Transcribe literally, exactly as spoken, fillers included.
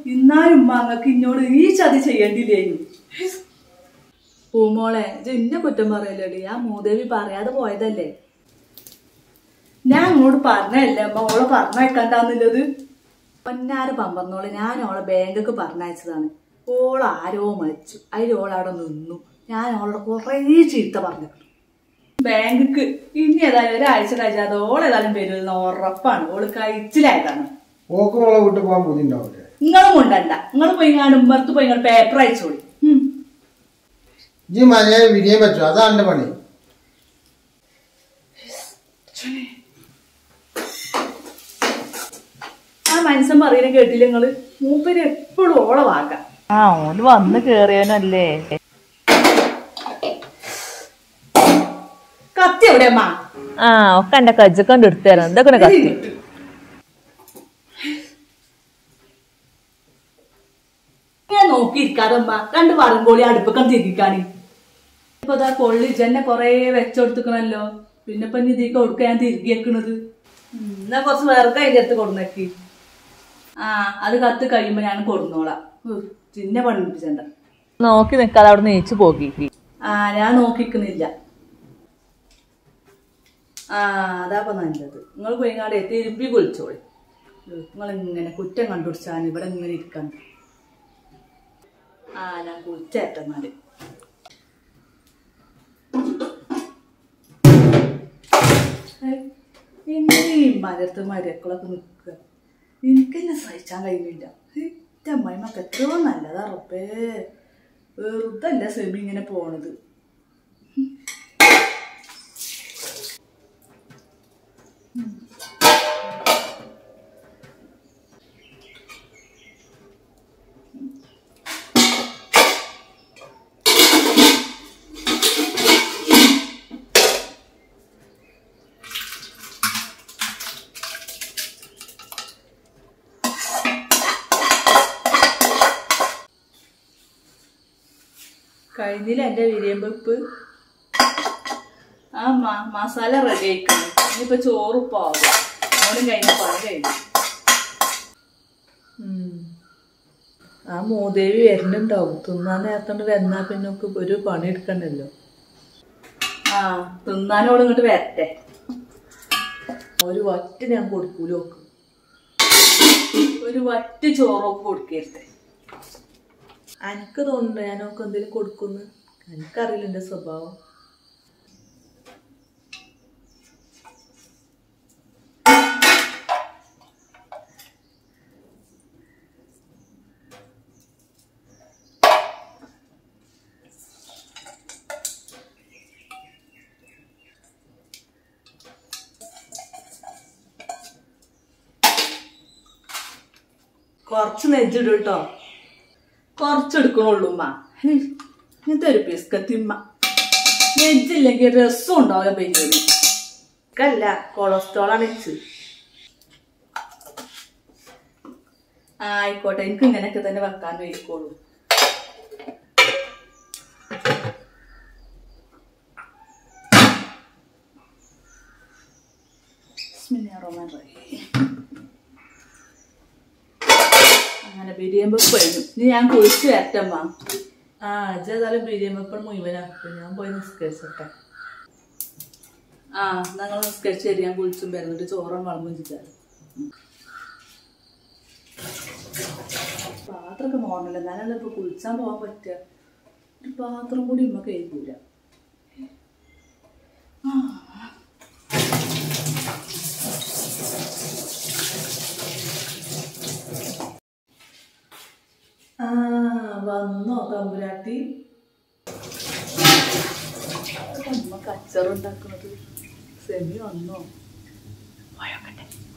ഇന്നാലും മങ്ങക്ക് ഇന്നോട് ഈ ചതി ചെയ്യേണ്ടില്ലേനു. പൂമോളെ ഇന്നെ കുറ്റം പറയല്ലേടി, ആ മൂദേവി പറയാതെ പോയതല്ലേ. ഞാൻ അങ്ങോട്ട് പറഞ്ഞല്ലേ അമ്മ ഓളെ പറഞ്ഞയക്കണ്ടാന്നുള്ളത്. പൊന്നാരെ പമ്പറന്നോളെ ഞാൻ ഓളെ ബാങ്കൊക്കെ പറഞ്ഞയച്ചതാണ്. ഓൾ ആരോ മരിച്ചു, അതിൽ ഓളവിടെ നിന്നു. ഞാൻ ഓളോട് കുറേ ചീത്ത പറഞ്ഞു ബാങ്കിക്ക്. ഇനി ഏതായാലും ഒരാഴ്ച കഴിച്ചാൽ ഓളേതായാലും വരുമെന്ന് ഉറപ്പാണ്. ഓള് കഴിച്ചിലായതാണ്. നിങ്ങളും കൊണ്ടല്ല, നിങ്ങൾ പോയി കാണും ഉമ്മർത്ത് പോയി പേപ്പർ അയച്ചോളി. അതാണ് പണി. ആ മനുഷ്യൻ പറയുന്ന കേട്ടില്ല നിങ്ങള്? മൂപ്പര് എപ്പോഴും ഓളെ വാക്കാം. ആ ഓന് വന്ന് കേറിയനല്ലേ. കത്തി എവിടെ അമ്മ? ആ ഒക്കെ എന്റെ കജ്ജക്കണ്ട് എടുത്തുതരാം. എന്തൊക്കെ കത്തി ഞാൻ നോക്കിയിരിക്കാതമ്മ. രണ്ട് പറങ്കോളി അടുപ്പൊക്കെ തിരിക്കാന്. ഇപ്പൊ അതാ കൊള്ളി ജന്നെ കൊറേ വെച്ചോടുത്തുക്കണല്ലോ. പിന്നെ ഇപ്പൊ ഇതിക്ക് കൊടുക്ക ഞാൻ തിരികെ വെക്കണത്. എന്നാ കുറച്ച് വേറെ അതിന്റെ അടുത്ത് കൊടുന്നേക്കി. ആ അത് കത്ത് കഴിയുമ്പോ ഞാൻ കൊടുന്നോളാം. ചിന്നെ പണിപ്പിച്ചണ്ട. നോക്കി നിക്കാതെ അവിടെ നീച്ചു പോക്കി. ആ ഞാൻ നോക്കിക്കുന്നില്ല. ആ അതാപ്പൊ നല്ലത്. നിങ്ങൾ പോയിങ്ങാടെ തിരുമ്പി കുളിച്ചോളി. നിങ്ങൾ ഇങ്ങനെ കുറ്റം കണ്ടുപിടിച്ചാൽ ഇവിടെ ഇങ്ങനെ ഇരിക്കാൻ. ആ ഞാൻ കുളിച്ചേറ്റന്നാല്. എങ്ങനെ ഈ മരത്ത് മരക്കളൊക്കെ നിൽക്കുക? എനിക്കെന്നെ സഹിച്ചാൻ കഴിയുന്നില്ല. എന്റെ അമ്മായിമ്മക്ക് എത്രയോ നല്ലതാ റബ്ബേ. വെറുതെ അല്ല സെമി ഇങ്ങനെ പോണത്. കഴിഞ്ഞില്ല എന്റെ വിരിയം വെപ്പ്. ആ മസാല റെഡി ആയിക്കണം. ഇനിയിപ്പൊ ചോറ് പോകും. ഓനും കഴിഞ്ഞ പണി കഴിഞ്ഞു. ആ മൂദേവി വരുന്നുണ്ടാവും. തിന്നാൻ നേരത്തോണ്ട് വന്നാ പിന്നെ ഒരു പണി എടുക്കണ്ടല്ലോ. ആ തിന്നാനോട് ഇങ്ങോട്ട് വരട്ടെ. ഒരു വറ്റ് ഞാൻ കൊടുക്കൂലോക്ക്. ഒരു വറ്റ് ചോറൊക്കെ കൊടുക്കരുത്. എനിക്ക് തോന്നുന്നുണ്ട് ഞാനൊക്കെ എന്തെങ്കിലും കൊടുക്കുന്നു. എനിക്കറിയില്ല എന്റെ സ്വഭാവം. കുറച്ച് നെഞ്ചിടും കേട്ടോ. കുറച്ചെടുക്കണുള്ളൂ ഉമ്മ. ഇങ്ങനത്തെ ഒരു പിസ്കത്തിമ്മ. നെഞ്ചില്ലെങ്കിൽ രസം ഉണ്ടാവില്ല പെഞ്ഞിന്. അല്ല കൊളസ്ട്രോളാണ് വെച്ച്. ആ ആയിക്കോട്ടെ, എനിക്ക് ഇങ്ങനെയൊക്കെ തന്നെ വെക്കാൻ വയ്ക്കോളൂ. അങ്ങനെ ബിരിയാണി വെപ്പ് കഴിഞ്ഞു. ഇനി ഞാൻ കുളിച്ച് വരട്ടമ്മ. ആ അജേതായാലും ബിരിയാണി വെപ്പൺ മുഴുവനാക്കും. ഞാൻ പോയി നിസ്കരിച്ചോട്ടെ. ആ ഞങ്ങൾ നിസ്കരിച്ച് തരും. ഞാൻ കുളിച്ചും വരുന്നിട്ട് ചോറും വളമ്പും ചിച്ചാൽ. പാത്രമൊക്കെ മോർണില്ല. ഞാനല്ല ഇപ്പൊ കുളിച്ചാൻ പോകാൻ പറ്റുക. ഒരു പാത്രം കൂടി ഉമ്മ കഴിക്കൂല. ആ വന്നോ തമ്പുരാട്ടി? അമ്മ കച്ചറുണ്ടാക്കുന്നത്. സെമി വന്നോ? പോയോക്കട്ടെ.